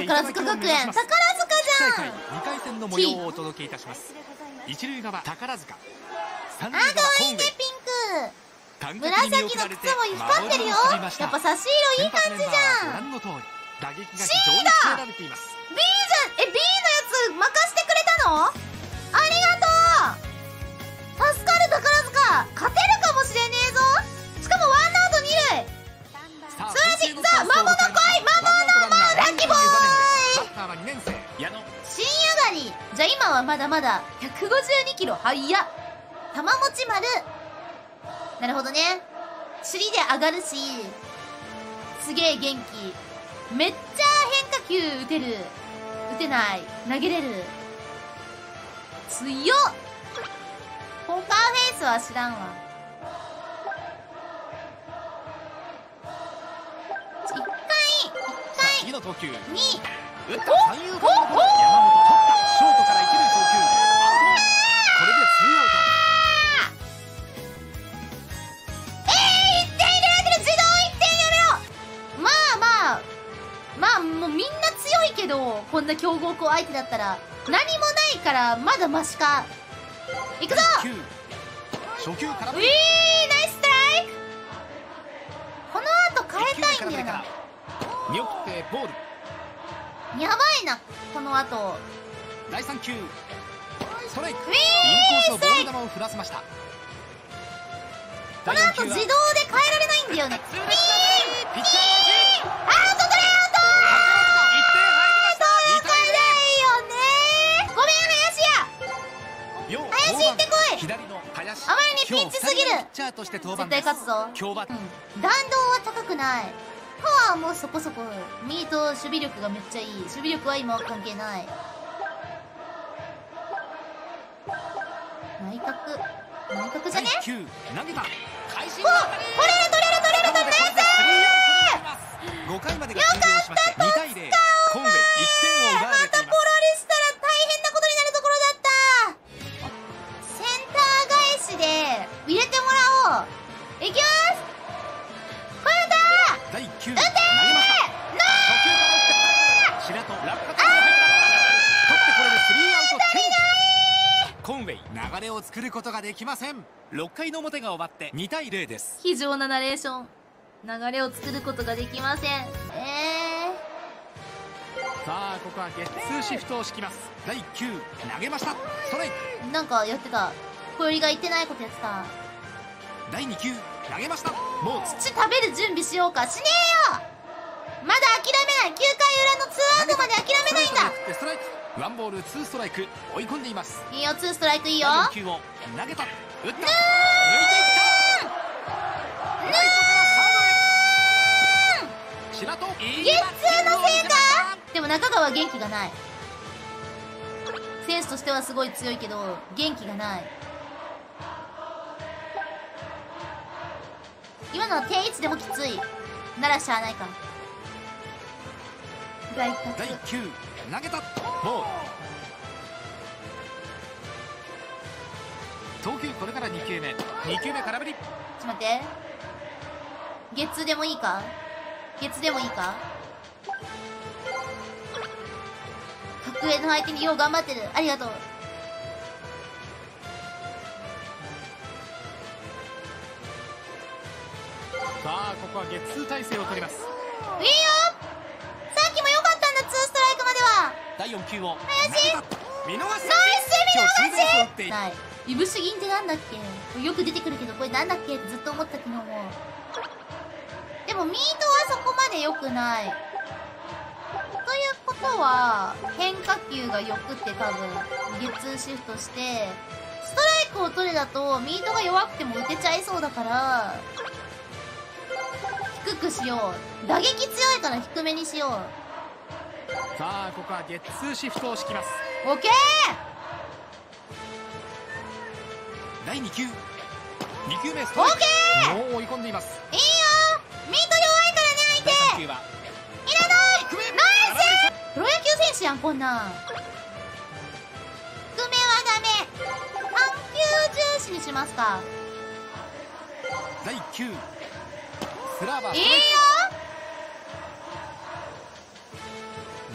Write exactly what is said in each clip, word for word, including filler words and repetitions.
宝塚学園、宝塚じゃん。 にかい戦の模様をお届けいたします。一塁側宝塚、三塁あ、かわ側いいね、ピンク。 観客紫のに見送られて靴も光ってるよ。やっぱ差し色いい感じじゃん。 ご覧の通り打撃が非常に鍛えられています。 B じゃん。え、 B のやつ任してくれたの？ありがとう。助かる宝塚。勝てるかもしれねえぞ。しかもワンアウト二塁。素晴らしい。さあ、魔物来い、魔物もラッキーボーイ。 バッターはにねん生矢野。 新上がり。じゃあ今はまだまだひゃくごじゅうにキロ。はいや玉持ち丸。なるほどね。釣りで上がるし、すげえ元気。めっちゃ変化球打てる。打てない。投げれる。強っ。ポーカーフェイスは知らんわ。一回、一回、 次の投球に、 打った三遊間のゴロ、山本取った。ショートから一塁送球アウト。これでツーアウト。 えー、いってん入れられてる。自動いってんやめろ。まあまあまあ、もうみんな強いけど、こんな強豪校相手だったら何もないからまだマシか。いくぞ。 初球からウィー、ナイスストライク。この後変えたいんだよな。 見送ってボール。 やばいな、この後。 だいさん球ストライク。 ウィー、 インコースのボール球を振らせました。 この後自動で変えられないんだよね。ウィー、ウィー、アウト取れ、アウト。そうかないよね。ごめん林家。林行ってこい。 左の林。 あまりにピンチすぎる。絶対勝つぞ。 今日は、 うん、弾道は高くない。パワーもそこそこ。ミート守備力がめっちゃいい。守備力は今は関係ない。内角内角じゃね。 投げた。会心お、取れる取れる取れる取れる。 ごかいまでが終了しましてにたいゼロ。コンウェイいってんを奪われています。 またポロリしたら大変なことになるところだった。センター返しで入れてもらおう。いきます。これだ。 だいいっ球打てー。 投げました。初球から打って白戸落下点に入った。取ってこれでスリーアウトチェンジ。コンウェイ流れを作ることができません。ろっかいの表が終わってにたいゼロです。 非常なナレーション。流れを作ることができません。えー、さあここはゲッツーシフトを敷きます。だいいっ球投げました。ストライク。 なんかやってた。小寄りが言ってないことやってた。 だいに球投げました。もう土食べる準備しようか。しねえよ。まだ諦めない。きゅうかい裏のツーアウトまで諦めないんだ。 ストライク。ワンボールツーストライク。追い込んでいます。 いいよ、ツーストライクいいよ。 だいよん球を投げた。打った。抜いていった。ライトからサードへ。白戸ゲッツーのせいか。でも中川元気がない。選手としてはすごい強いけど元気がない。今のは定位置でもきついならしゃあないか。だいいっ球投げた。ボール。投球これからに球目。に球目空振り。 ちょっと待って。ゲッツーでもいいか。ゲッツーでもいいか。格上の相手によう頑張ってる。ありがとう。 さあここはゲッツー体勢を取ります。 いいよ。さっきも良かったんだ。ツーストライクまでは。 だいよん球を林見逃し。ナイス見逃し。ない。いぶし銀ってなんだっけ。よく出てくるけどこれなんだっけってずっと思った昨日も。でもミートはそこまで良くない。ということは変化球が良くて多分ゲッツーシフトしてストライクを取れだとミートが弱くても打てちゃいそうだから低くしよう。打撃強いから低めにしよう。 さあここはゲッツーシフトを敷きます。 オッケー。 だいに球に球目ストオライク。 ッケー。 もう追い込んでいます。 いいよ。ミート弱いからね相手。 だいさん球はいらない。ナイス。プロ野球選手やんこんなん。低めはダメ。緩急重視にしますか。 だいいっ球スラーバーいいよ。 だ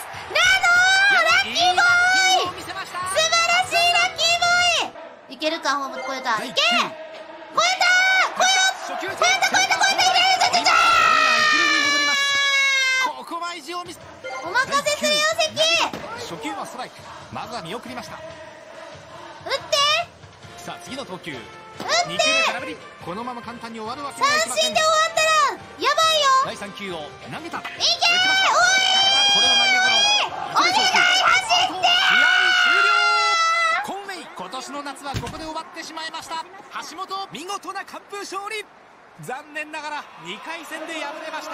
けるか、ホーム超えた。いけ超えたー超えた超えた超えた超えたいけるちゃちゃちゃーここは意地を見せお任せするよ関。 初球はストライク。まずは見送りました。 打ってさあ次の投球。 打ってに球目空振り。このまま簡単に終わるわけにはいきません。 三振で終わったらやばいよ。 だいさん球を投げた。いけー。 おいこれは内野ゴロ。 お願い走って試合終了。コンウェイ今年の夏はここで終わってしまいました。橋本見事な完封勝利。残念ながらにかい戦で敗れました。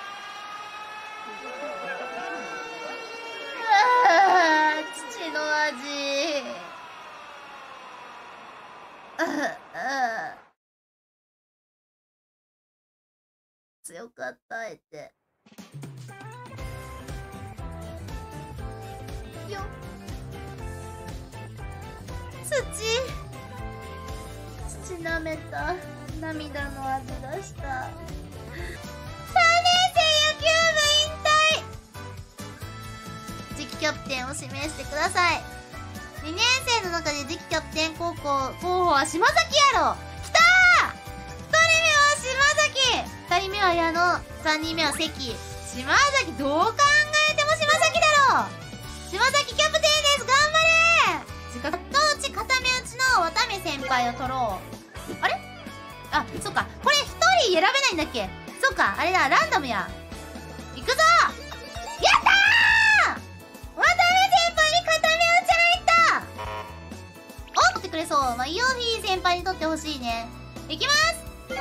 あー父の味。ああ強かったあえてよっ土土舐めた涙の味がした。さんねん生野球部引退。次期キャプテンを指名してください。にねん生の中で次期キャプテン高校候補は島崎やろ。きたー。ひとりめは島崎、ふたりめは矢野、さんにんめは関。島崎どう考えても島崎だろ。島崎キャプテンです。頑張れ。カット打ち固め打ちの渡部先輩を取ろう。あれあ、そっかこれひとり選べないんだっけ。そっかあれだランダムや。いくぞ。やったー。渡部先輩に固め打ち入った。おってくれそう。まあ、イオフィー先輩にとってほしいね。いきます。ゴー。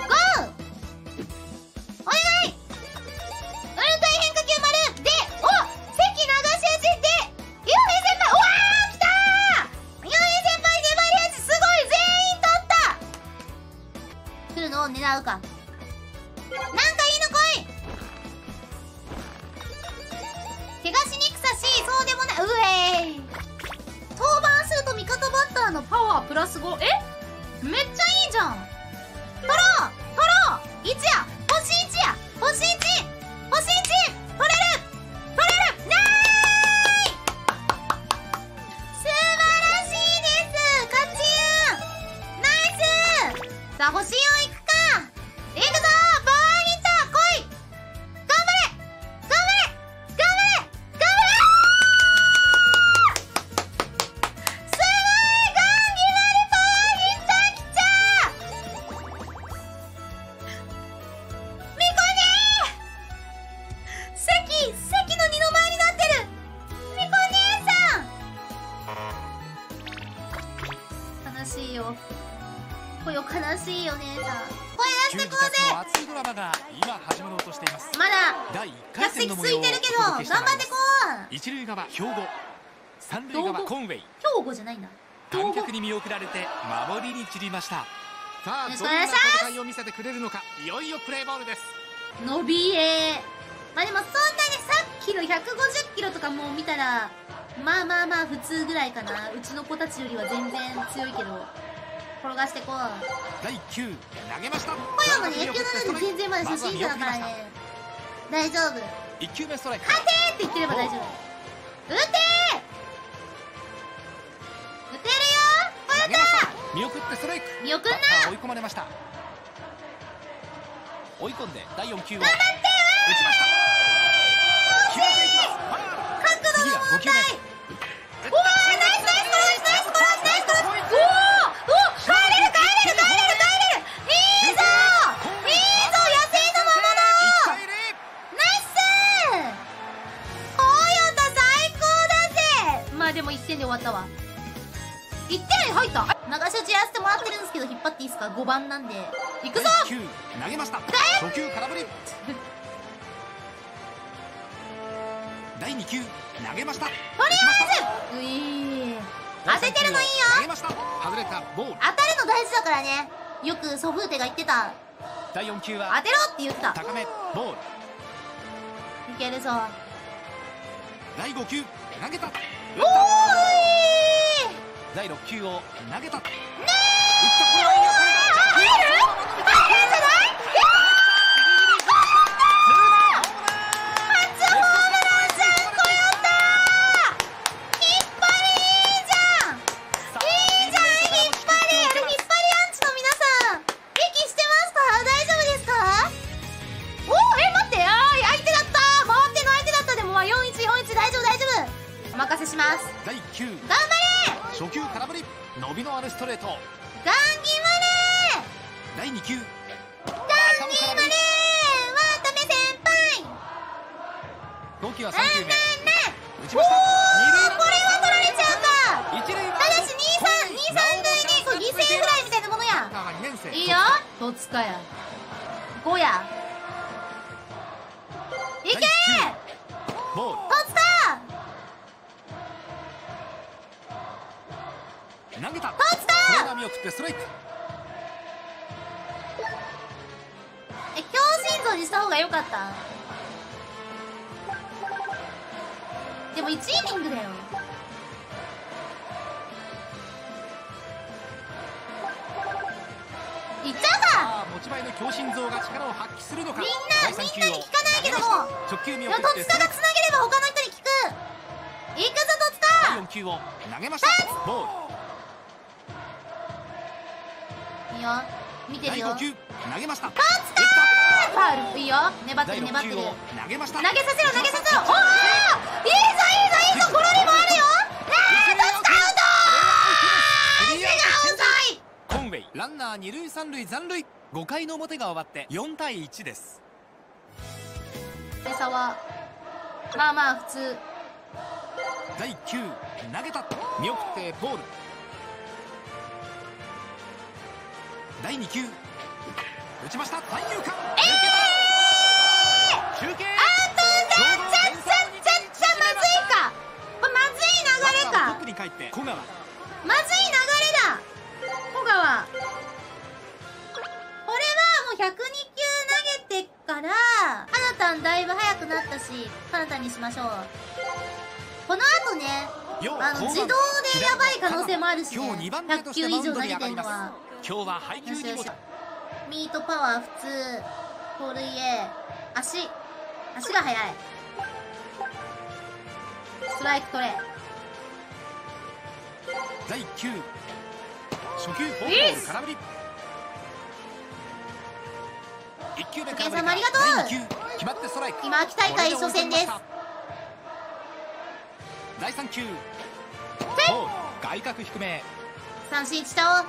お願い。ウルトラ変化球丸で、お関流し打ちで、イオフィー先輩、うわー来たー。イオフィー先輩粘り打ちすごい全員取った。来るのを狙うか。なんかいいの来い。怪我しにくさし、そうでもない。うえーい。登板すると味方バッターのパワープラスご。えめっちゃいいじゃん。取ろう取ろういちや星いちや星いち星いち取れる取れるなーい。素晴らしいです。勝ちナイス。さあ星よんいくか。いくぞー。バーヒッター来い。頑張れ頑張れ頑張れ頑張れ。すごいガンギバルパワーヒッター来ちゃー。みこねー。関関の二の舞になってる。みこ姉さん悲しいよ。こよ悲しいよ姉さん。声出してこうぜ。 の熱いドラマが今始まろうとしています。 まだだいいっかい客席つ戦の模様をいてるけど頑張ってこう。 一塁側兵庫、三塁側コンウェイ。 兵庫じゃないんだ。 観客に見送られて守りに散りました。さあよろしくどんなお願いします戦いを見せてくれるのか。いよいよプレーボールです。 伸びえ。まあでもそんなにさっきのひゃくごじゅっキロとかもう見たらまあまあまあ普通ぐらいかな。うちの子たちよりは全然強いけど転がしてこう。 だいいっ球投げました。 小山ね野球なんて全然まだ初心者だからね大丈夫。 いっ球目ストライク。 勝てーって言ってれば大丈夫。打てー打てるよー。こうやった見送ってストライク。 見送んな。 バッター追い込まれました。追い込んでだいよん球を打ちました。決めていきます。ファウル。 角度の問題。おーナイスナイスナイスナイスナイスナイスナイス。おーおー帰れる帰れる帰れる帰れる。いいぞいいぞ野生のままだ。ナイスー。こうよた最高だぜ。まあでもいってんで終わったわ。いってん入った。流し打ちやらせてもらってるんですけど引っ張っていいですか。ごばんなんでいくぞ。 投げました。初球空振り。だいに球投げました。 とりあえずういー当ててるのいいよ。 投げました。外れたボール。 当たるの大事だからね。よくソフーテが言ってた。 だいよん球は当てろって言ってた。 高めボール。 いけるぞ。 だいご球投げた。 おーいだいろっ球を投げた。ねえ入る入るんじゃない。初ホームランじゃん。こよったー。引っ張りいいじゃんいいじゃん引っ張ストレート。 ガンギマレだいに球。 ーガンギマレー渡部先輩投球はさん球目。 ね打ちました。二塁ランナーこれは取られちゃうか。 一塁はただしにさん、にさん塁にこう犠牲フライみたいなものや。 にねん生。 いいよ。戸塚や。ごや。いけーボール。 戸塚投げた。 戸塚それが見送ってストライク。 え、強心臓にした方が良かった。でもいちイニングだよ。いっちゃうか。 ああ、持ち前の強心臓が力を発揮するのか。 みんなみんなに聞かないけども、 直球見いや送って戸塚がつなげれば他の人に聞く。いくぞ戸塚。 よん球を投げました。ボール。 いいよ、見てだいるよ。 ご球投げました。 戸塚ファウル。いいよ、粘ってる粘ってる。投投げました。 げさせろ投げさせろ。おお、いいぞいいぞいいぞ、ゴロリもあるよ。えー、戸塚アウトー。違うぞい。 コンウェイランナー二塁三塁残塁。ごかいの表が終わってよんたいいちです。 点差はまあまあ普通。 だいいっ球投げた。見送ってボール。だいに球打ちました。三遊間。えー、中継。 あとちゃちゃちゃちゃちゃまずいか。これまずい流れトッか。 プに帰って小川。 まずい流れだ。小川、これはもうひゃくに球投げてから、カナタンだいぶ速くなったし、カナタンにしましょう。この後ね、あの自動でやばい可能性もあるしね。 今日にばんめ 100 として球以上投マウンドに上がげてるのは。 ります。今日は配球にも。 ミートパワー普通、盗塁 A、足、足が速い。ストライク取れ。 だいいっ球初球フォークボール空振り。いっ球目空振りから。 お客様ありがとう。 だいに球決まってストライク。 今秋大会初戦です。 だいさん球ボール外角低め。 三振したお。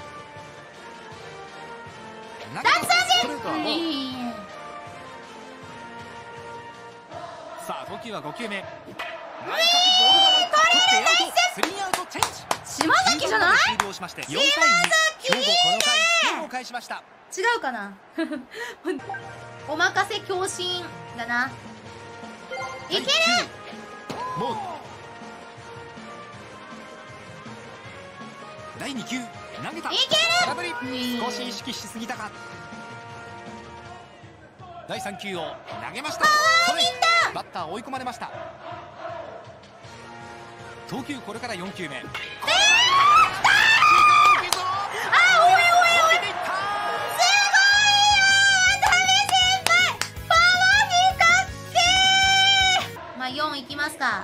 奪三振。 いいい。 さあ投球はご球目。内角ボール球取ってアウト。スリーアウトチェンジ。 島崎じゃない？ 終了しましてよんたいに。兵庫この回点を返しました。 違うかな。お任せ強心だな。いける。 ボール。だいに球投げた。 いける。 空振り。少し意識しすぎたか。だいさん球を投げました。ストライク。バッター追い込まれました。投球これからよん球目。えー、きたー。 あ、おいおいおい。すごいよー、ダメ先輩。パワー光ってー。まあよんいきますか。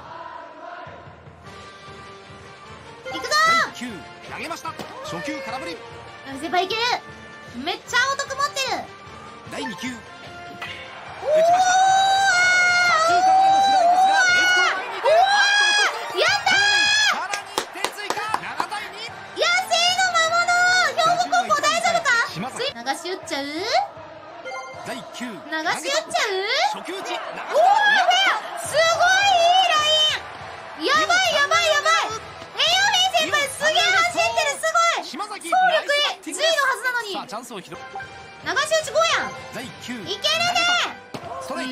いくぞー。 だいいっ球投げました。初球空振り。 先輩いける。めっちゃお得持ってる。 だいに球打ちました。左中間へのフライですがレフト前に出る。 やったー。 さらにいってん追加。ななたいに。 野生の魔物。兵庫高校大丈夫か。 島崎流し打っちゃう。 だいいっ球流し打っちゃう。 初球打ち。 おー、フェア。すごいいいライン。やばいやばいやばい。エヨヘイ先輩すげえ走ってる。すごい島崎総力 A じゅうのはずなのに。 さあチャンスを広げ。 流し打ちごやん。 だいいっ球いけるね。 ストライク。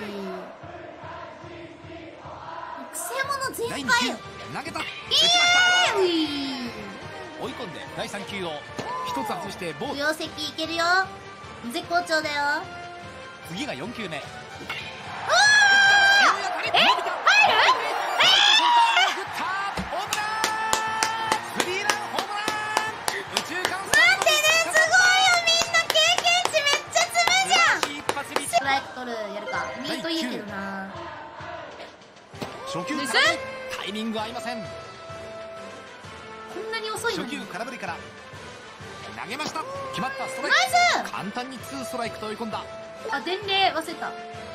くせ者全だいに開。 球投げた。打ちました。 うい追い込んでだいさん球を一つ外してボール。 両席いけるよ。絶好調だよ。 次がよん球目。 え、入る。えスリーランホームラン。右中間。 待ってね、すごいよ。みんな経験値めっちゃ積むじゃん。 一発ミス。 ストライク取るやるか。ミートいいけどな。 初球です空振り。タイミング合いません。 こんなに遅いのに。 初球空振りから投げました。決まったストライナイク。 ス。 簡単にツーストライクと追い込んだ。 あ、伝令忘れた。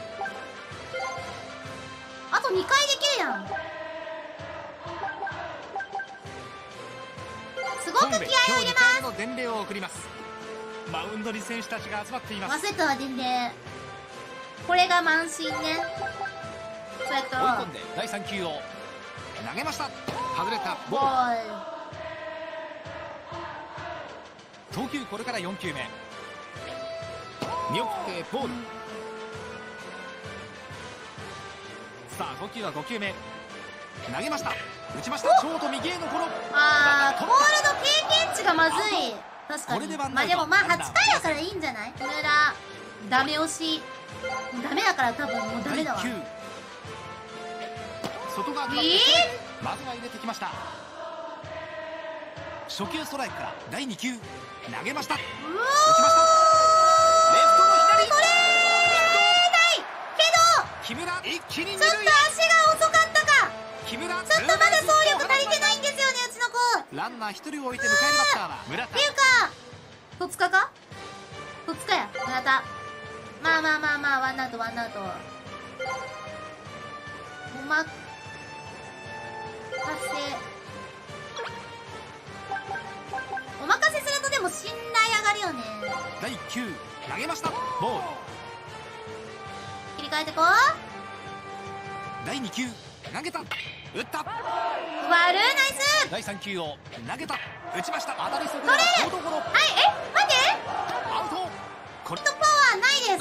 あとにかいできるやん。すごい。 ごく気合を入れます。 の伝令を送ります。マウンドに選手たちが集まっています。 忘れたわ伝令。これが慢心ね。そうやった追い込んでだいさん球を投げました。外れたボボール。 ール。 投球これからよん球目。見送ってボール。さあ投球はご球目。投げました。打ちました。ショート右へのゴロ。 あー、ボールの経験値がまずい。確かに。 これでワンアウト。 まあでもまあはちかいだからいいんじゃない？木村ダメ押し。ダメだから多分もうダメだわ。 だいきゅう外側からえー、 まずは入れてきました。初球ストライクからだいに球投げました。打ちうおー、 ました。レフトの左。 これないけど木村一気に二ちょっと塁へ。 足が遅かったか。 木村ちょっとまだ走力足りてないんですよね、うちの子。 ランナー一人を置いて迎えるバッターは村田。 っていうか戸塚か戸塚や村田。まあまあまあまあワンアウトワンアウト。おまかせお任せするとでも信頼上がるよね。 だいきゅう投げました。ボール。 切り替えてこう。 だいに球投げた。打った。 悪いナイス。 だいさん球を投げた。打ちました。当たりそこそれはショートゴロ。 はい、え待ってアウト。これヒットパワーないです。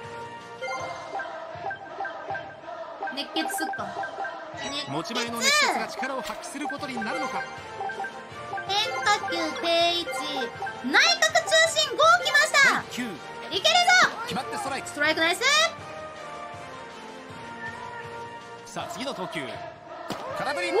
熱血すっか。熱持ち前の熱血が力を発揮することになるのか。 変化球定位置内角中心ごきました。 だいきゅういけるぞ。 決まってストライク。 ストライクナイス。 さあ次の投球。空振り。 おお空振りさせてんのいいよ。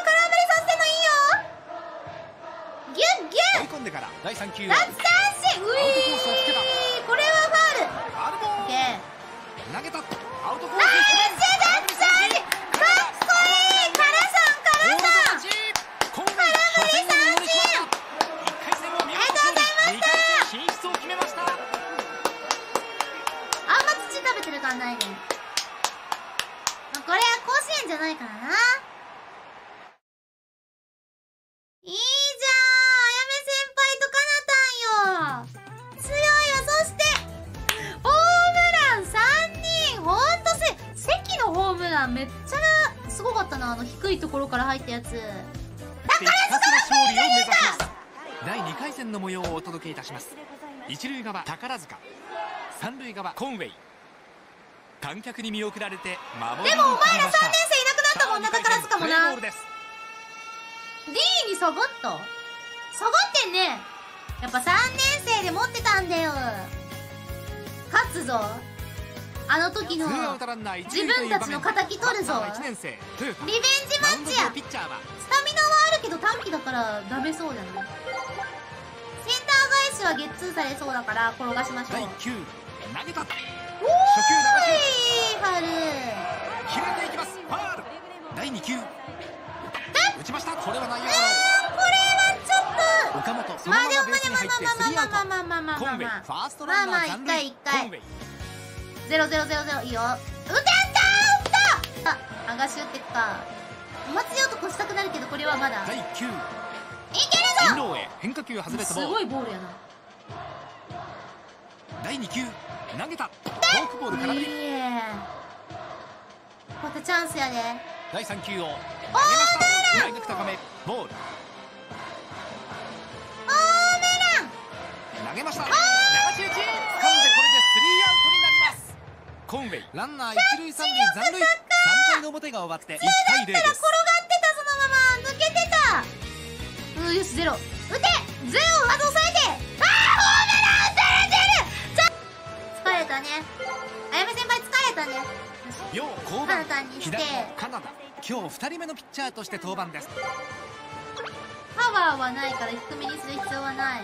ギュッギュッ追い込んでからだいさん球を奪三振。ういアウトコースをつけた。 これはファウル。 アルボーオッケー。 投げた。アウトコース。 ナイス奪三振。かっこいい。カラさんカラさん。 今回初戦をものにしました。いっかい戦を見事勝利。にかい戦進出を決めました。 あんま土食べてる感ないね。まあこれは甲子園じゃないからな。いいじゃん、あやめ先輩とかなたんよ。強いよ。そしてホームランさんにん。ほんとせ関のホームランめっちゃすごかったな。あの低いところから入ったやつ。 ひたすら勝利を目指します。だいにかい戦の模様をお届けいたします。一塁側宝塚、三塁側コンウェイ。観客に見送られて守りにでもお前ら入りました。 さんねん生いなくなったもんな。宝塚もプレーボな。 ールです。 D に下がった。下がってんね。やっぱさんねん生で持ってたんだよ。勝つぞ。あの時のツーアウトランナー一自塁という場面。 分たちの敵取るぞ。 バッターはいちねん生トヨタ。 リベンジママウンドッチや。 上ピッチャーはスタミナはあるけど短期だからダメそうだね。センター返しはゲッツーされそうだから転がしましょう。 だいきゅう投げた。 おー初球流しいファウル。 決めていきます。ファール。だいに球打ちました。これは内野ゴこれはちょっロ。岡本そとまあでのままもまあでもベースに入ってスリーアウト。 まあまあまあまあまあコンウェイまあファーストまあまあランナー残一回塁。 一回コンウェイゼロゼロゼロゼロいいよ。打てたー打ったあ、あがし打ってっか。お祭り男したくなるけどこれはまだだいきゅういけるぞ。 インローへ変化球外れたすボール。 ごいボールやな。 だいに球投げた。フォークボール空振り。 いいえまたチャンスやで。 だいさん球を投げました。内角高めボール。 ホームラン。 投げました。流し打ち。掴んでこれでスリーアウトになります。コンウェイランナー一塁三塁残塁。さんかいの表が終わっていちたいゼロです。 転がってたそのまま抜けてた。うーよしゼロ打て。ゼロは抑えて。あーホームラン打たれてる。ちょ疲れたね。あやめ先輩疲れたね。 両降板。 カナダにして左のカナダ今日ふたりめのピッチャーとして登板です。 パワーはないから低めにする必要はない。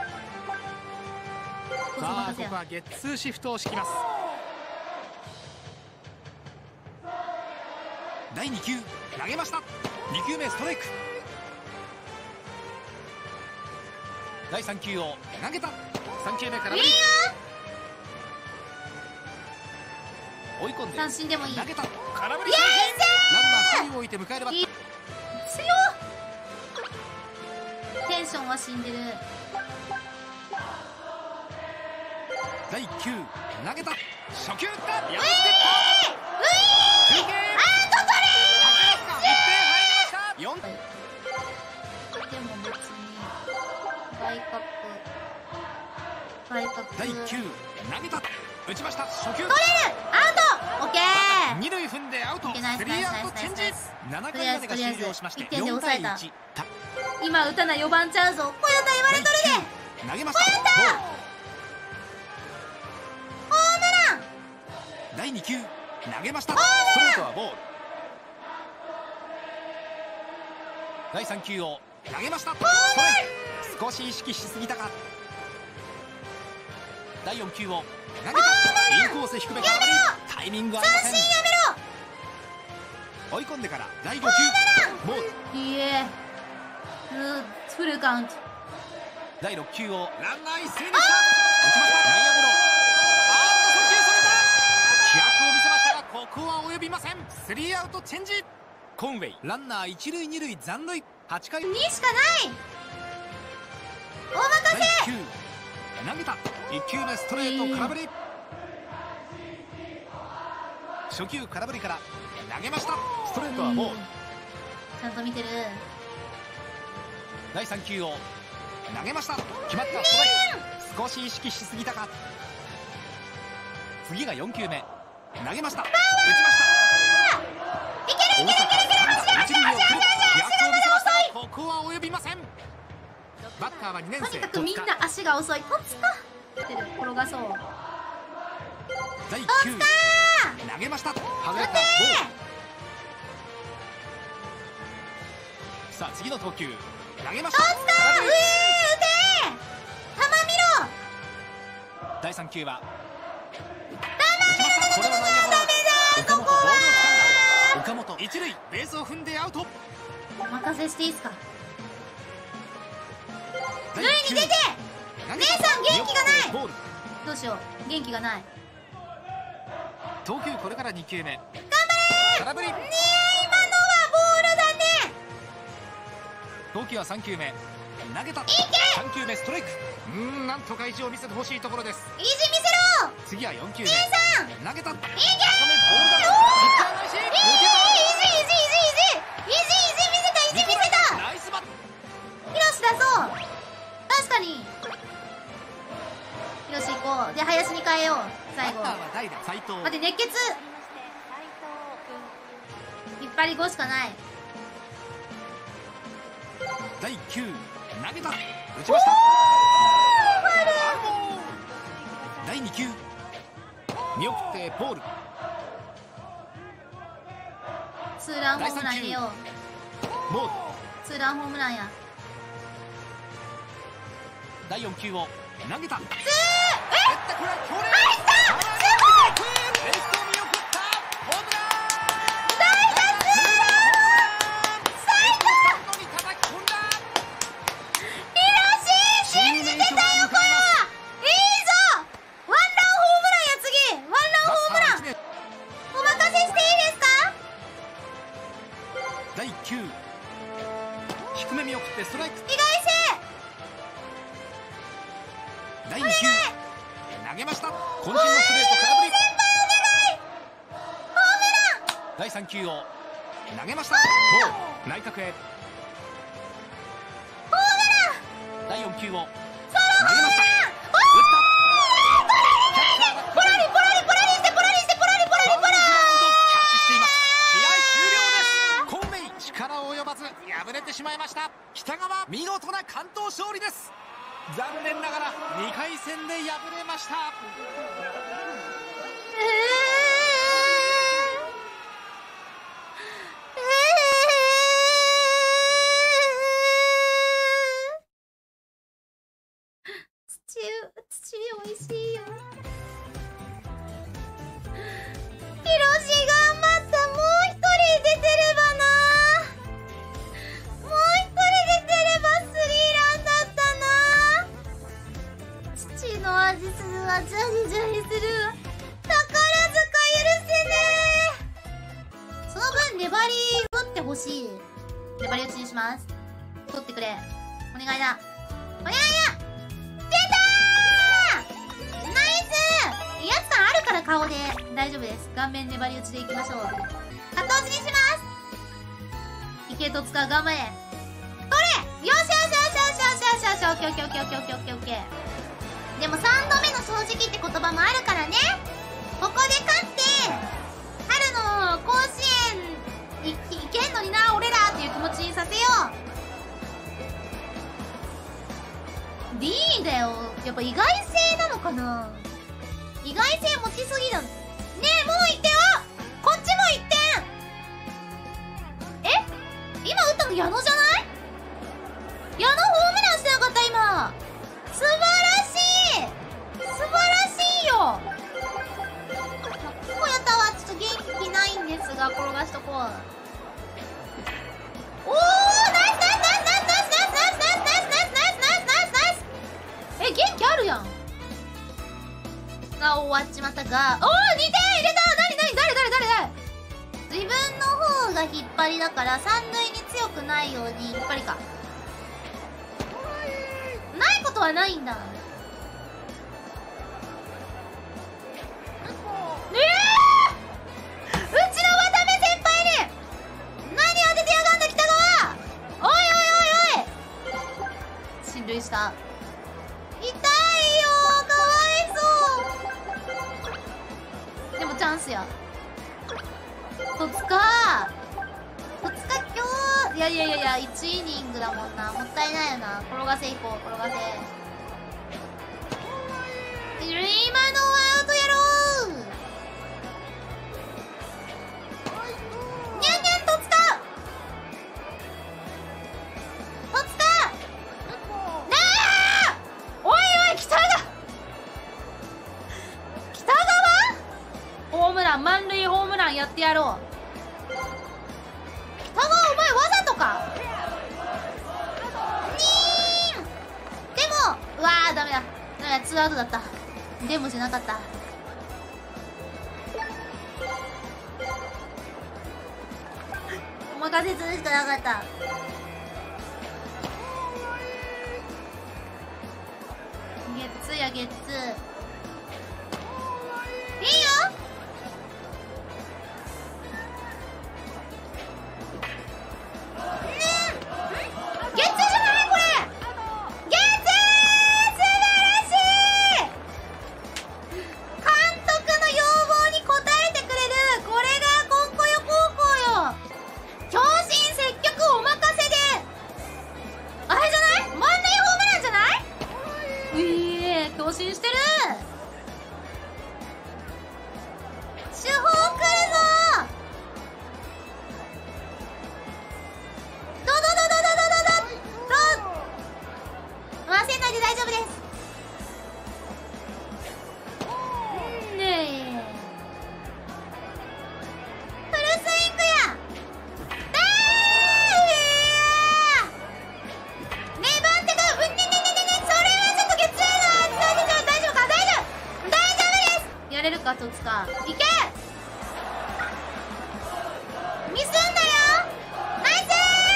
こそさあ任せや。 ここはゲッツーシフトを敷きます。だいに球投げました。に球目ストライク。だいさん球を投げた。さん球目からいいよ。 追い込んで三振でもいい。 投げた。空振りイエ三ーイ振。ランナーふたりを置いて迎えるバッター。 強っ。テンシションは死んでる。 だいきゅう投げた初球打ったういーういー中継あーと取れよんーでも別に外角外角だいきゅう投げた打ちました初球取れるアウトオッケー二塁踏んでアウトオッケーナイススリーアウトチェンジナイスナイスななかいまでが終了しましてとりあえずとりあえずいってんでよん抑えたたいいちた今打たなよばんちゃうぞポヨタ言われとるで投げましたホームランだいに球投げましたストレートはボールだいさん球を投げましたストライク少し意識しすぎたかだいよん球を投げたインコース低めからタイミングありません三振や追い込んでからだいご球ボールめろいいえうんフルカウントだいろっ球をランナー一斉にスタート打ちました内野ゴロあーっと送球それた気迫を見せましたがここは及びませんスリーアウトチェンジコンウェイランナー一塁二塁残塁はちかいにしかないお任だいせきゅう投げたいっ球目ストレート空振り初球空振りから投げましたストレートはボールちゃんと見てるだいさん球を投げました決まったストライク少し意識しすぎたか次がよん球目投げました打ちましたいけるいけるいけるいける走れ走れ走れ走れ走れ走れここは及びませんバッターはにねん生とにかくみんな足が遅い戸塚転がそうだいきゅう投げました外れたボールさあ次の投球投げました戸塚うえー打てー球見ろだいさん球はダメこれは内野ゴロダメだここは岡本一塁ベースを踏んでアウトお任せしていいっすか塁塁に出て姉さん元気がないボールどうしよう元気がない投球これからに球目頑張れ空振りーねえ今のはボールだね投球はさん球目投げたいけさん球目ストライクうーんなんとか意地を見せてほしいところです意地見せろ次はよん球目姉さんいけー投げた高めボールだおーピッチャー返しいい意地意地意地意地意地意地見せた意地見せたナイスバットヒロシ出そう確かにヒロシ行こうで林に変えよう最後バッターは代打斉藤待って熱血引っ張りごしかないだいきゅう投げた打ちましただいに球見送ってボールツーランホームランよボールツーランホームランやだいよん球を投げたツーえこれは強烈入ったレフトを見送ったホームラン大打ツーラン最高に叩き込んだヒロシ信じてたよこれはいいぞワンランホームランや次ワンランホームランお任せしていいですかだいきゅう低め見送ってストライク意外性だいに球投げました渾身のストレート空振りだいさん球を投げましたボール内角へだいよん球を投げました打ったポラリポラリポラリしてポラリしてポラリポラリポラキャッチしています試合終了ですコンウェイ力及ばず敗れてしまいました北川見事な完投勝利です残念ながらにかい戦で敗れましたえーえー土土おいしいよヒロシ頑張ったもう一人出てればなもう一人出てればスリーランだったな父の味するはジャリジャリする宝塚許せねえその分粘り打ってほしい粘り打ちにします取ってくれお願いだ。お願いだ。出たー！ナイス！威圧感あるから顔で大丈夫です。顔面粘り打ちでいきましょう。後押しにします。いけ、戸塚、頑張れ。取れ！よしよしよしよしよしよしよし、オッケーオッケーオッケーオッケーオッケーオッケーオッケー。でもさんどめの正直って言葉もあるからね。ここで勝って春の甲子園いいけんのにな俺らっていう気持ちにさせよう。 D だよ。やっぱ意外性なのかな。意外性持ちすぎだね。え、もういってよ。こっちもいってん。え、今打ったの矢野じゃない？矢野ホームランしてなかった今。素晴らしい、素晴らしいよ。こうやったはちょっと元気ないんですが転がしとこう。おー、ナイスナイスナイスナイスナイスナイスナイスナイスナイスナイスナイスナイス。え、元気あるやん。が終わっちまったが、おー、にてん入れた。なになに、誰誰誰誰。自分の方が引っ張りだから三塁に強くないように引っ張りか。ないことはないんだ。ええー、うちの渡部先輩に何当ててやがんだ北川。おいおいおいおい、進塁した。痛いよ、かわいそう。でもチャンスや。戸塚戸塚今日、いやいやいやいや、いちイニングだもんな。もったいないよな。転がせいこう、転がせ。今のはアウトやろう。にゃんにゃん、戸塚戸塚なあ、おいおい、北川北川ホームラン、満塁ホームランやってやろう。北川、お前わざとか。にーん。でも、うわー、ダメだダメだ、ツーアウトだった。でもじゃなかった。お任せするしかなかった。ゲッツーやゲッツー。いいよ。ゲッツーじゃないこれ。ゲッツー、素晴らしい。監督の要望に応えてくれる。これがコンコヨ高校よ。強心積極お任せであれじゃない、満塁ホームランじゃない。ういー、強心してる。主砲来るぞ。どどどどどどどどど。回せないで大丈夫です。んねえ、フルスイングや。だー、粘ってく。うんねねねねね、それはちょっとゲッツーの大丈夫大丈夫か。大丈夫大丈夫です。やれるか、戸塚。いけ。ミスんだよ。ナイス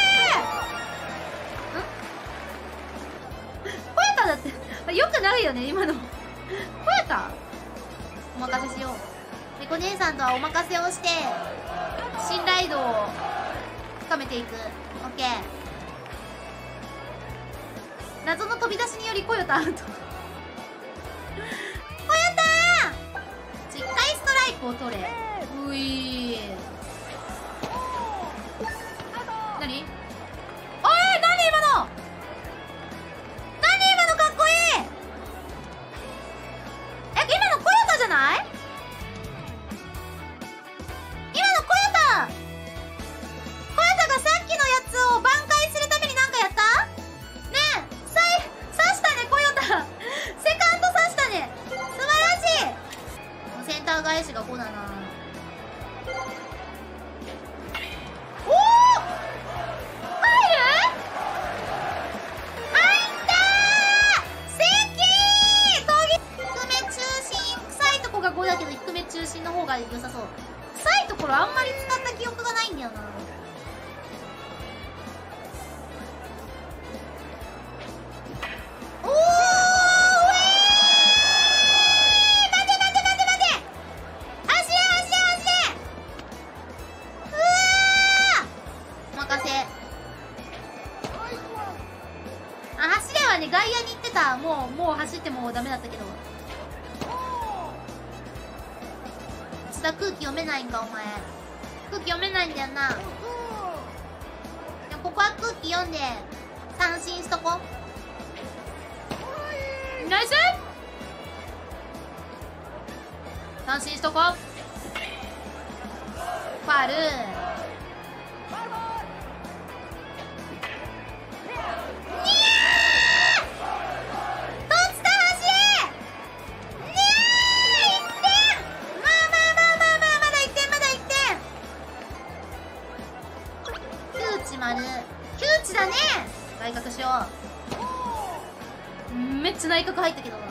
ー。ん、ポヤタだってよくないよね今の。ポヤタお任せしよう。猫姉さんとはお任せをして信頼度を深めていく。オッケー。謎の飛び出しによりコヨタアウト。コヨター、一回ストライクを取れ。ういー、何？おい、何今の。何今の、かっこいい。え、今のコヨタじゃない？今のコヨタコヨタがさっきのやつを挽回するためになんかやった？ねえ、さい刺したねコヨタ。セカンド刺したね。素晴らしい。センター返しがこうだな。おお、入る？入ったー。関トギ。低め中心、臭いとこがごだけど低め中心の方が良さそう。臭いところあんまり使った記憶がないんだよな。 てもダメだったけど。津田空気読めないんかお前。空気読めないんだよな。でもここは空気読んで三振しとこ。ナイス三振しとこ。ファウル。窮地だね。内角しよう。めっちゃ内角入ったけどな。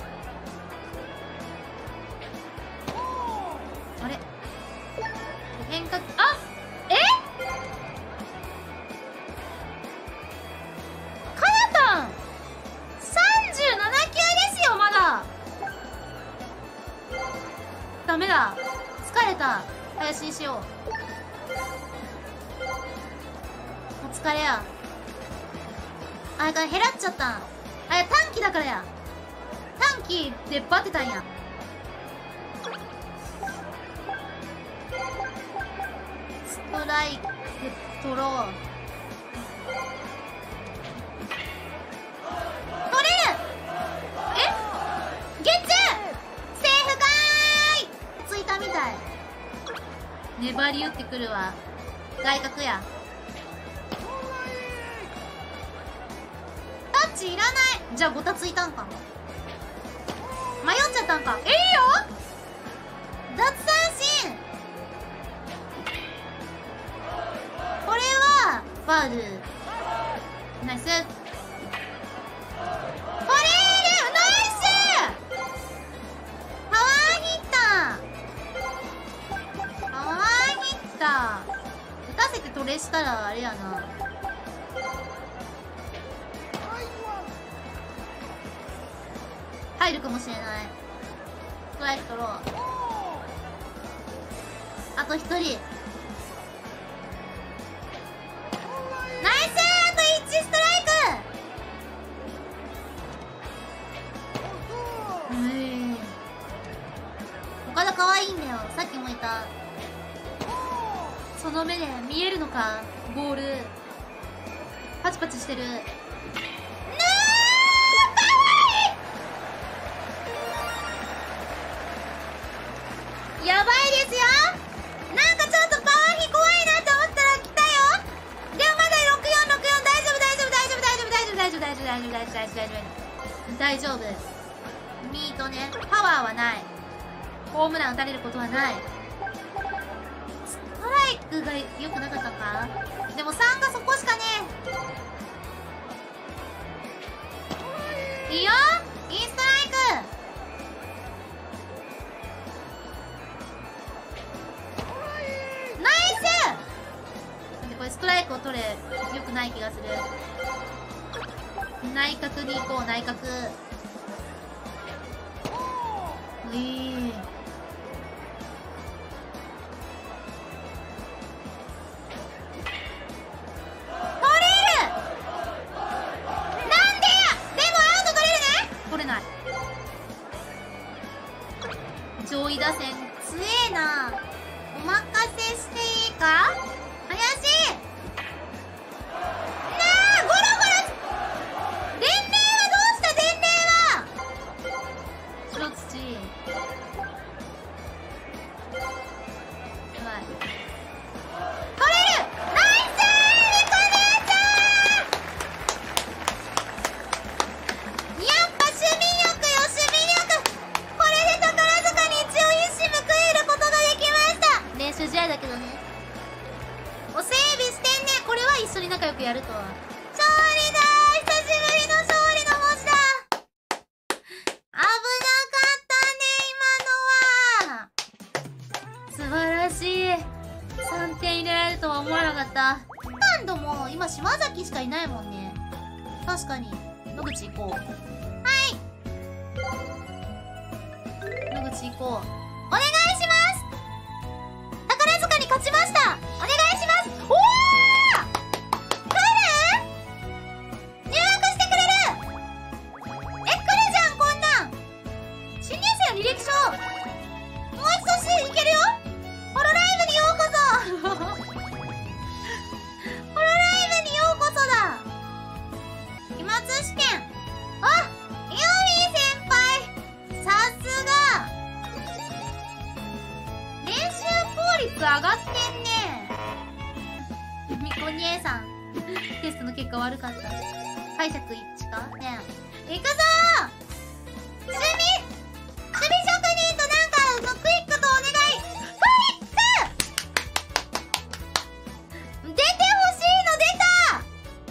あれ変化、あえかなたんさんじゅうななきゅうですよ。まだダメだ。疲れた。林にしよう。お疲れや。あれから減らっちゃったん。あれ短期だからや。短期でバテたんや。ストライク取ろう。取れる。えゲッツーセーフかーい。ついたみたい。粘り打ってくるわ。外角や。タッチいらない。じゃあゴタついたんか。迷っちゃったんか。えいいよ奪三振。これはファウル。ナイス。取れる。ナイスパワーヒッター。パワーヒッター打たせてトレしたらあれやな。入るかもしれない。ストライク取ろう。あと一人。ナイス。あといちストライク。うえ岡田可愛いんだよ。さっきもいた。その目で見えるのか。ボールパチパチしてる。やばいですよ。なんかちょっとパワー比怖いなって思ったら来たよ。でもまだろくよんろくよん。大丈夫大丈夫大丈夫大丈夫大丈夫大丈夫大丈夫大丈夫大丈夫大丈夫大丈夫大丈夫。ミートね。パワーはない。ホームラン打たれることはない。ストライクが良くなかったか。でもさんがそこしかねえ。いいよいいストライク。これストライクを取れよくない気がする。内角に行こう。内角。えー、上位打線強えな。お任せしていいか。怪しい。なあゴロゴロ。伝令はどうした。伝令は白土。うまい。取れる。ナイスーリコ姉ちゃん。やっぱ守備力よ守備力。これで宝塚に一応一矢報いることができました。練習試合だけどね。お整備してんね。これは一緒に仲良くやるとは。勝利だー。久しぶりの勝利の文字だ。危なかったね今のは。素晴らしい。さんてん入れられるとは思わなかった。何度も今島崎しかいないもんね。確かに。野口行こう。はい。野口行こう。お願いします。宝塚に勝ちました。お願いします。おー来る？入学してくれる。え、来るじゃんこれ。 しいけるよ。ホロライブにようこそホロライブにようこそだ。期末試験。あ、ユーミン先輩、さすが。練習効率上がってんね。みこ兄さん、テストの結果悪かった。解釈一致かねえ。いくぞー。趣味、趣味職人となんかのクイックとお願い。クイック出てほしいの出た。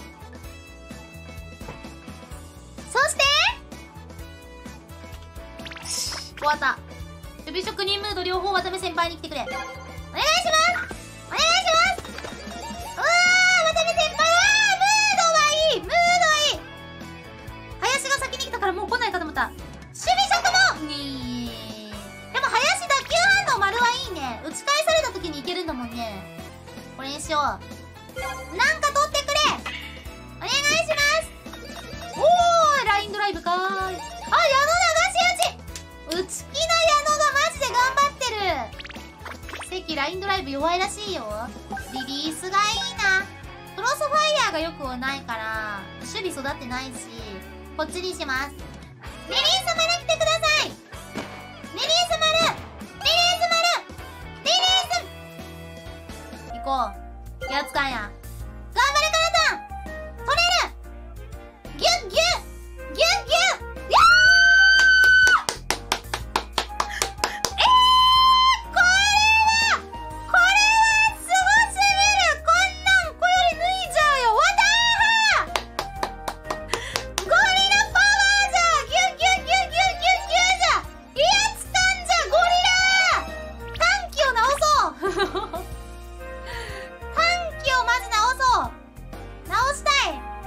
そして終わった。守備職人ムード両方渡辺先輩に来てくれ。お願いしますお願いします。うわー、渡辺先輩、あー、ムードはいい、ムードはいい。林が先に来たからもう来ないかと思った。守備職もにー。でも林打球反応丸はいいね。打ち返された時にいけるんだもんね。これにしよう。なんか取ってくれ。お願いします。おー、ラインドライブかーい。あ、矢野流し打ち。内気な矢野がマジで頑張ってる。関ラインドライブ弱いらしいよ。リリースがいいな。クロスファイヤーがよくないから守備育ってないし、こっちにします。リリース丸来てください。リリース丸、リリース丸、リリース。行こう。やつかんや。